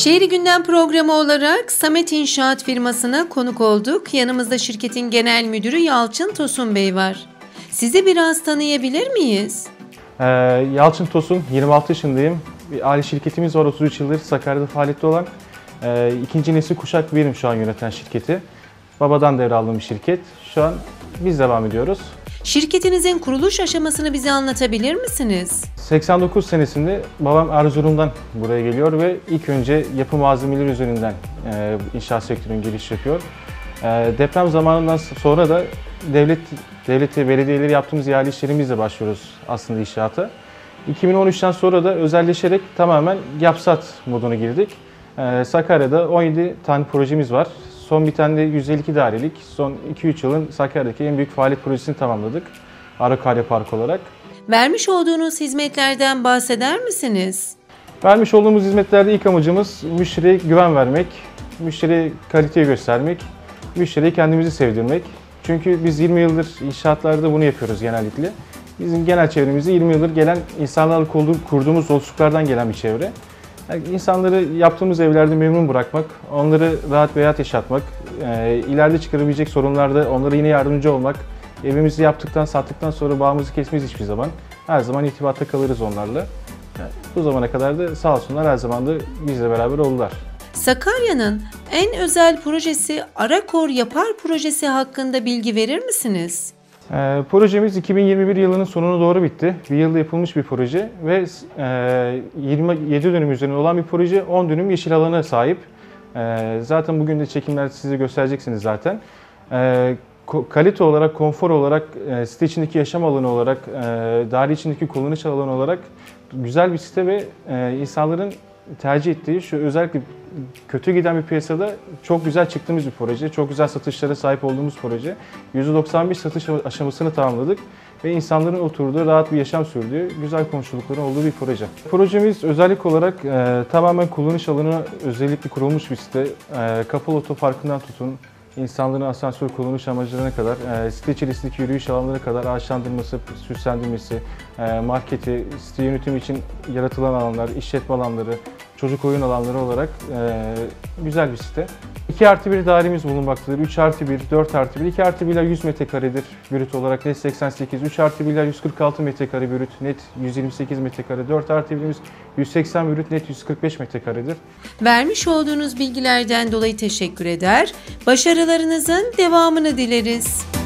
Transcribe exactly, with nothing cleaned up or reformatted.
Şehri Gündem programı olarak Samet İnşaat firmasına konuk olduk. Yanımızda şirketin genel müdürü Yalçın Tosun Bey var. Sizi biraz tanıyabilir miyiz? Ee, Yalçın Tosun, yirmi altı yaşındayım. Bir aile şirketimiz var, otuz üç yıldır Sakarya'da faaliyette olan. Ee, ikinci nesil kuşak benim şu an yöneten şirketi. Babadan devraldığım bir şirket. Şu an biz devam ediyoruz. Şirketinizin kuruluş aşamasını bize anlatabilir misiniz? seksen dokuz senesinde babam Erzurum'dan buraya geliyor ve ilk önce yapı malzemeleri üzerinden e, inşaat sektörüne giriş yapıyor. E, deprem zamanından sonra da devlet devlete, belediyeleri yaptığımız ihale işlerimizle başlıyoruz aslında inşaata. iki bin on üçten sonra da özelleşerek tamamen yapsat moduna girdik. E, Sakarya'da on yedi tane projemiz var. Son bir tane de yüz elli iki dairelik, son iki üç yılın Sakarya'daki en büyük faaliyet projesini tamamladık. Arakarya Park olarak. Vermiş olduğunuz hizmetlerden bahseder misiniz? Vermiş olduğumuz hizmetlerde ilk amacımız müşteriye güven vermek, müşteriye kaliteyi göstermek, müşteriye kendimizi sevdirmek. Çünkü biz yirmi yıldır inşaatlarda bunu yapıyoruz genellikle. Bizim genel çevremizde yirmi yıldır gelen insanlarla kurduğumuz dostluklardan gelen bir çevre. Yani insanları yaptığımız evlerde memnun bırakmak, onları rahat ve hayat yaşatmak, e, ileride çıkarabilecek sorunlarda onlara yine yardımcı olmak, evimizi yaptıktan, sattıktan sonra bağımızı kesmeyiz hiçbir zaman. Her zaman irtibatta kalırız onlarla. Yani bu zamana kadar da sağ olsunlar her zaman da bizle beraber oldular. Sakarya'nın en özel projesi Arakor Yapar projesi hakkında bilgi verir misiniz? E, projemiz iki bin yirmi bir yılının sonuna doğru bitti. Bir yılda yapılmış bir proje ve e, yirmi yedi dönüm üzerinde olan bir proje, on dönüm yeşil alana sahip. E, zaten bugün de çekimler size göstereceksiniz zaten. E, kalite olarak, konfor olarak, e, site içindeki yaşam alanı olarak, e, daire içindeki kullanış alanı olarak güzel bir site ve e, insanların tercih ettiği, şu özellikle kötü giden bir piyasada çok güzel çıktığımız bir proje, çok güzel satışlara sahip olduğumuz proje. yüzde doksan beş satış aşamasını tamamladık ve insanların oturduğu, rahat bir yaşam sürdüğü, güzel komşulukların olduğu bir proje. Projemiz özellik olarak e, tamamen kullanış alanına özellikle kurulmuş bir site. E, kapalı otoparkından tutun, İnsanların asansör kullanış amaclarına kadar, e, site içerisindeki yürüyüş alanlarına kadar ağaçlandırması, süslendirmesi, e, marketi, site yönetimi için yaratılan alanlar, işletme alanları, çocuk oyun alanları olarak e, güzel bir site. iki artı bir dairemiz bulunmaktadır. üç artı bir, dört artı bir, iki artı birler yüz metrekaredir brüt olarak, net seksen sekiz, üç artı birler yüz kırk altı metrekare brüt, net yüz yirmi sekiz metrekare, dört artı birimiz yüz seksen brüt, net yüz kırk beş metrekaredir. Vermiş olduğunuz bilgilerden dolayı teşekkür eder, başarılarınızın devamını dileriz.